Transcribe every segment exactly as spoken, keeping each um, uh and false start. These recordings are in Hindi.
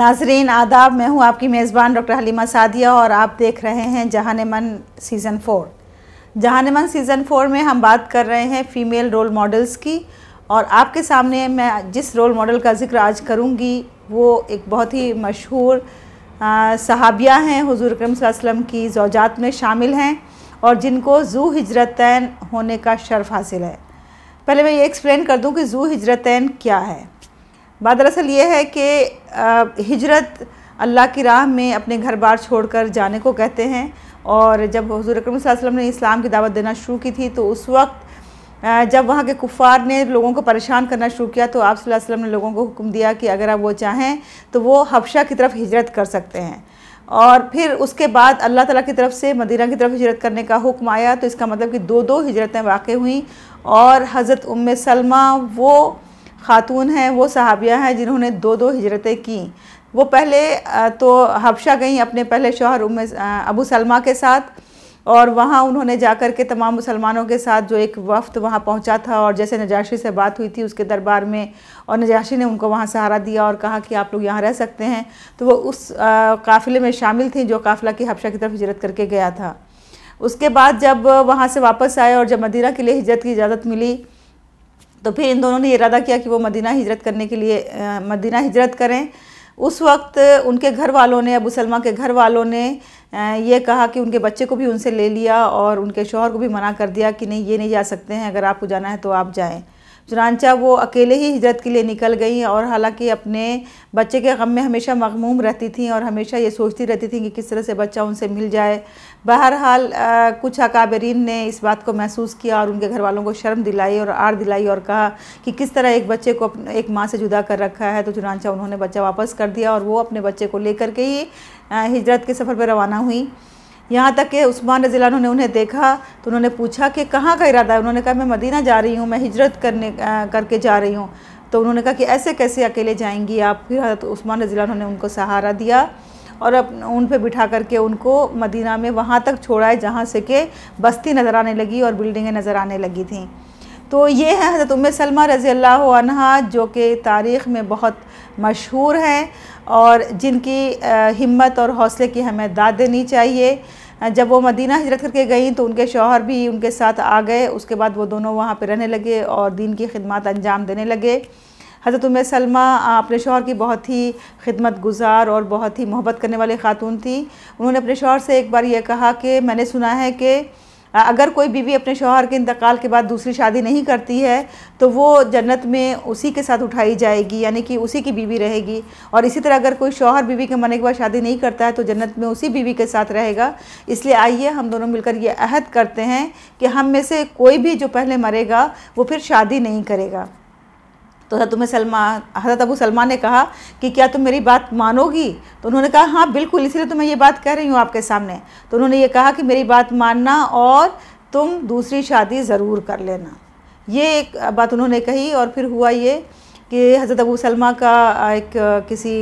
नाजरीन आदाब, मैं हूँ आपकी मेज़बान डॉक्टर हलीमा सादिया और आप देख रहे हैं जहान-ए मन सीज़न फोर। जहान-ए मन सीज़न फोर में हम बात कर रहे हैं फ़ीमेल रोल मॉडल्स की, और आपके सामने मैं जिस रोल मॉडल का ज़िक्र आज करूँगी वो एक बहुत ही मशहूर सहाबिया हैं, हुज़ूर अकरम सल्लल्लाहु अलैहि वसल्लम की ज़ौजात में शामिल हैं और जिनको ज़ू हिजरतैन होने का शर्फ़ हासिल है। पहले मैं ये एक्सप्लेन कर दूँ कि ज़ू हिजरतैन क्या है। बात दरअसल ये है कि हिजरत अल्लाह की राह में अपने घर बार छोड़कर जाने को कहते हैं, और जब हुज़ूर अकरम सल्लल्लाहु अलैहि वसल्लम ने इस्लाम की दावत देना शुरू की थी तो उस वक्त जब वहाँ के कुफ़ार ने लोगों को परेशान करना शुरू किया तो आप सल्लल्लाहु अलैहि वसल्लम ने लोगों को हुक्म दिया कि अगर आप वो चाहें तो वो हबशा की तरफ हिजरत कर सकते हैं। और फिर उसके बाद अल्लाह ताला की तरफ से मदीना की तरफ हिजरत करने का हुक्म आया, तो इसका मतलब कि दो दो हिजरतें वाक़ई हुई। और हज़रत उम्मे सलमा वो ख़ातून हैं, वो सहाबिया हैं जिन्होंने दो दो हिजरतें की। वो पहले तो हबशा गईं अपने पहले शौहर उम्मे अबू सलमा के साथ, और वहाँ उन्होंने जाकर के तमाम मुसलमानों के साथ जो एक वफ़्त वहाँ पहुँचा था, और जैसे नजाशी से बात हुई थी उसके दरबार में, और नजाशी ने उनको वहाँ सहारा दिया और कहा कि आप लोग यहाँ रह सकते हैं, तो वो उस काफ़िले में शामिल थी जो काफ़िला की हबशा की तरफ हिजरत करके गया था। उसके बाद जब वहाँ से वापस आए और जब मदीना के लिए हिजरत की इजाज़त मिली तो फिर इन दोनों ने इरादा किया कि वो मदीना हिजरत करने के लिए आ, मदीना हिजरत करें। उस वक्त उनके घर वालों ने, अबू सलमा के घर वालों ने आ, ये कहा कि उनके बच्चे को भी उनसे ले लिया और उनके शौहर को भी मना कर दिया कि नहीं, ये नहीं जा सकते हैं, अगर आपको जाना है तो आप जाएं। चुनांचा वो अकेले ही हिजरत के लिए निकल गई, और हालांकि अपने बच्चे के गम में हमेशा मगमूम रहती थी और हमेशा ये सोचती रहती थी कि किस तरह से बच्चा उनसे मिल जाए। बहरहाल कुछ अकाबरीन ने इस बात को महसूस किया और उनके घर वालों को शर्म दिलाई और आड़ दिलाई और कहा कि किस तरह एक बच्चे को एक माँ से जुदा कर रखा है। तो चुनांचा उन्होंने बच्चा वापस कर दिया और वो अपने बच्चे को लेकर के ही हिजरत के सफ़र पर रवाना हुई। यहाँ तक कि उस्मान रज़ी अल्लाह अन्हु ने उन्हें देखा तो उन्होंने पूछा कि कहाँ का इरादा है। उन्होंने कहा मैं मदीना जा रही हूँ, मैं हिजरत करने करके जा रही हूँ। तो उन्होंने कहा कि ऐसे कैसे अकेले जाएंगी आप। फिर हज़रत उस्मान रज़ी अल्लाह अन्हु ने उनको सहारा दिया और अब उन पे बिठा करके उनको मदीना में वहाँ तक छोड़ा जहाँ से कि बस्ती नज़र आने लगी और बिल्डिंगें नज़र आने लगी थीं। तो ये है हज़रत उम्मे सलमा रज़ी अल्लाह अन्हा, जो कि तारीख़ में बहुत मशहूर हैं और जिनकी हिम्मत और हौसले की हमें दाद देनी चाहिए। जब वो मदीना हिजरत करके गई तो उनके शौहर भी उनके साथ आ गए। उसके बाद वो दोनों वहाँ पे रहने लगे और दीन की खिदमत अंजाम देने लगे। हज़रत उम्मे सलमा अपने शौहर की बहुत ही खिदमत गुज़ार और बहुत ही मोहब्बत करने वाली ख़ातून थी। उन्होंने अपने शौहर से एक बार ये कहा कि मैंने सुना है कि अगर कोई बीवी अपने शौहर के इंतकाल के बाद दूसरी शादी नहीं करती है तो वो जन्नत में उसी के साथ उठाई जाएगी, यानी कि उसी की बीवी रहेगी। और इसी तरह अगर कोई शौहर बीवी के मरने के बाद शादी नहीं करता है तो जन्नत में उसी बीवी के साथ रहेगा। इसलिए आइए हम दोनों मिलकर ये अहद करते हैं कि हम में से कोई भी जो पहले मरेगा वो फिर शादी नहीं करेगा। तो हज़रत उम्मे सलमा हज़रत अबू सलमा ने कहा कि क्या तुम मेरी बात मानोगी। तो उन्होंने कहा हाँ बिल्कुल, इसलिए तो मैं ये बात कह रही हूँ आपके सामने। तो उन्होंने ये कहा कि मेरी बात मानना और तुम दूसरी शादी ज़रूर कर लेना। ये एक बात उन्होंने कही। और फिर हुआ ये कि हज़रत अबू सलमा का एक किसी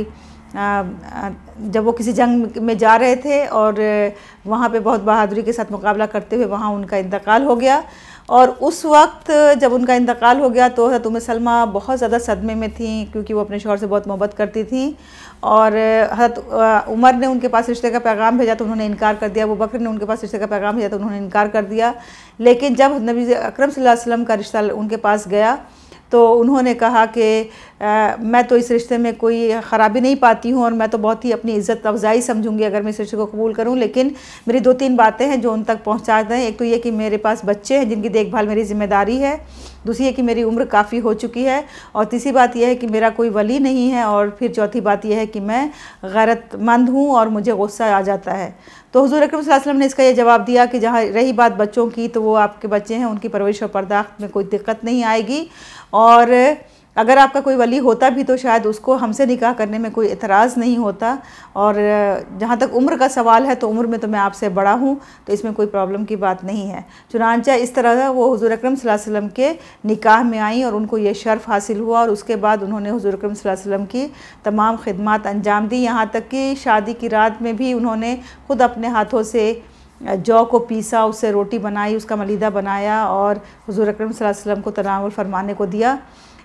जब वो किसी जंग में जा रहे थे और वहाँ पे बहुत बहादुरी के साथ मुकाबला करते हुए वहाँ उनका इंतकाल हो गया। और उस वक्त जब उनका इंतकाल हो गया तो हज़रत उम्मे सलमा बहुत ज़्यादा सदमे में थी, क्योंकि वो अपने शौहर से बहुत मोहब्बत करती थी। और हज़रत उमर ने उनके पास रिश्ते का पैगाम भेजा तो उन्होंने इनकार कर दिया। अबू बकर ने उनके पास रिश्ते का पैगाम भेजा तो उन्होंने इनकार कर दिया। लेकिन जब नबी अकरम सल्लल्लाहु अलैहि वसल्लम का रिश्ता उनके पास गया तो उन्होंने कहा कि मैं तो इस रिश्ते में कोई ख़राबी नहीं पाती हूँ और मैं तो बहुत ही अपनी इज़्ज़त अफजाई समझूंगी अगर मैं इस रिश्ते को कबूल करूँ, लेकिन मेरी दो तीन बातें हैं जो उन तक पहुँचा दें। एक तो ये कि मेरे पास बच्चे हैं जिनकी देखभाल मेरी ज़िम्मेदारी है, दूसरी है कि मेरी उम्र काफ़ी हो चुकी है, और तीसरी बात यह है कि मेरा कोई वली नहीं है, और फिर चौथी बात यह है कि मैं गैरतमंद हूँ और मुझे गुस्सा आ जाता है। तो हुज़ूर अकरम सल्लल्लाहु अलैहि वसल्लम ने इसका ये जवाब दिया कि जहाँ रही बात बच्चों की तो वो आपके बच्चे हैं, उनकी परवरिश और पर्दाख्त में कोई दिक्कत नहीं आएगी। और अगर आपका कोई वली होता भी तो शायद उसको हमसे निकाह करने में कोई एतराज़ नहीं होता। और जहाँ तक उम्र का सवाल है तो उम्र में तो मैं आपसे बड़ा हूँ, तो इसमें कोई प्रॉब्लम की बात नहीं है। चुनांचा इस तरह वो हुज़ूर अकरम सल्लल्लाहु अलैहि वसल्लम के निकाह में आई और उनको ये शर्फ़ हासिल हुआ। और उसके बाद उन्होंने हुज़ूर अकरम सल्लल्लाहु अलैहि वसल्लम की तमाम खिदमत अंजाम दी। यहाँ तक कि शादी की रात में भी उन्होंने ख़ुद अपने हाथों से जौ को पीसा, उससे रोटी बनाई, उसका मलीदा बनाया और हुज़ूर अकरम सल्लल्लाहु अलैहि वसल्लम को तनावुल फरमाने को दिया।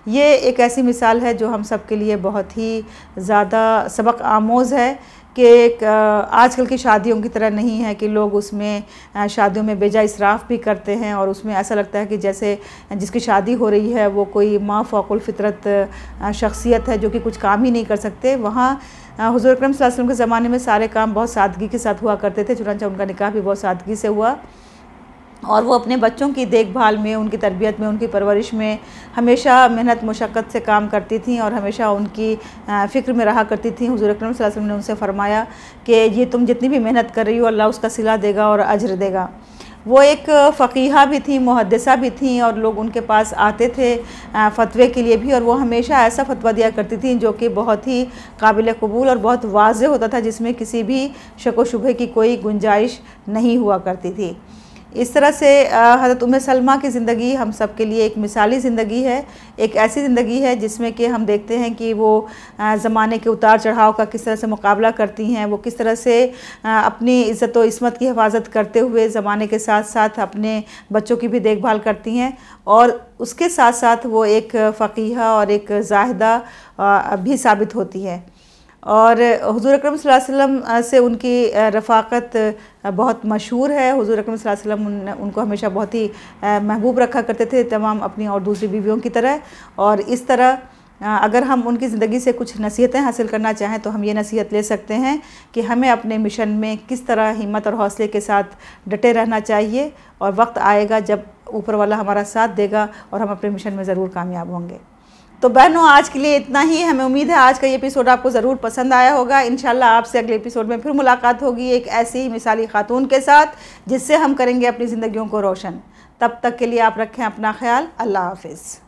ये एक ऐसी मिसाल है जो हम सब के लिए बहुत ही ज़्यादा सबक आमोज़ है कि आजकल की शादियों की तरह नहीं है कि लोग उसमें शादियों में बेजा इसराफ़ भी करते हैं और उसमें ऐसा लगता है कि जैसे जिसकी शादी हो रही है वो कोई माँ फ़ौक़ुल फ़ितरत शख्सियत है जो कि कुछ काम ही नहीं कर सकते। वहाँ हुज़ूर अकरम सल्लल्लाहु अलैहि वसल्लम के ज़माने में सारे काम बहुत सादगी के साथ हुआ करते थे, चुनांचे उनका निकाह भी बहुत सादगी से हुआ और वो अपने बच्चों की देखभाल में, उनकी तरबियत में, उनकी परवरिश में हमेशा मेहनत मुशक्क़त से काम करती थीं और हमेशा उनकी फ़िक्र में रहा करती थीं। हुज़ूर अकरम सल्लल्लाहु अलैहि वसल्लम ने उनसे फ़रमाया कि ये तुम जितनी भी मेहनत कर रही हो अल्लाह उसका सिला देगा और अज्र देगा। वो एक फ़क़ीहा भी थी, मुहद्दिसा भी थी और लोग उनके पास आते थे फ़तवे के लिए भी और वो हमेशा ऐसा फ़तवा दिया करती थी जो कि बहुत ही काबिल कबूल और बहुत वाज़ेह होता था, जिसमें किसी भी शक व शुबहे की कोई गुंजाइश नहीं हुआ करती थी। इस तरह से हज़रत उम्मे सलमा की ज़िंदगी हम सब के लिए एक मिसाली ज़िंदगी है, एक ऐसी ज़िंदगी है जिसमें कि हम देखते हैं कि वो ज़माने के उतार चढ़ाव का किस तरह से मुकाबला करती हैं, वो किस तरह से अपनी इज़्ज़त व इस्मत की हिफाजत करते हुए ज़माने के साथ साथ अपने बच्चों की भी देखभाल करती हैं और उसके साथ साथ वो एक फ़क़ीहा और एक ज़ाहिदा भी साबित होती है। और हुज़ूर अकरम सल्लल्लाहु अलैहि वसल्लम से उनकी रफ़ाक़त बहुत मशहूर है। हुज़ूर अकरम सल्लल्लाहु अलैहि वसल्लम उनको हमेशा बहुत ही महबूब रखा करते थे तमाम अपनी और दूसरी बीवियों की तरह। और इस तरह अगर हम उनकी ज़िंदगी से कुछ नसीहतें हासिल करना चाहें तो हम ये नसीहत ले सकते हैं कि हमें अपने मिशन में किस तरह हिम्मत और हौसले के साथ डटे रहना चाहिए और वक्त आएगा जब ऊपर वाला हमारा साथ देगा और हम अपने मिशन में ज़रूर कामयाब होंगे। तो बहनों, आज के लिए इतना ही। हमें उम्मीद है आज का ये एपिसोड आपको ज़रूर पसंद आया होगा। इंशाल्लाह आपसे अगले एपिसोड में फिर मुलाकात होगी एक ऐसी ही मिसाली खातून के साथ जिससे हम करेंगे अपनी ज़िंदगियों को रोशन। तब तक के लिए आप रखें अपना ख्याल। अल्लाह हाफ़िज़।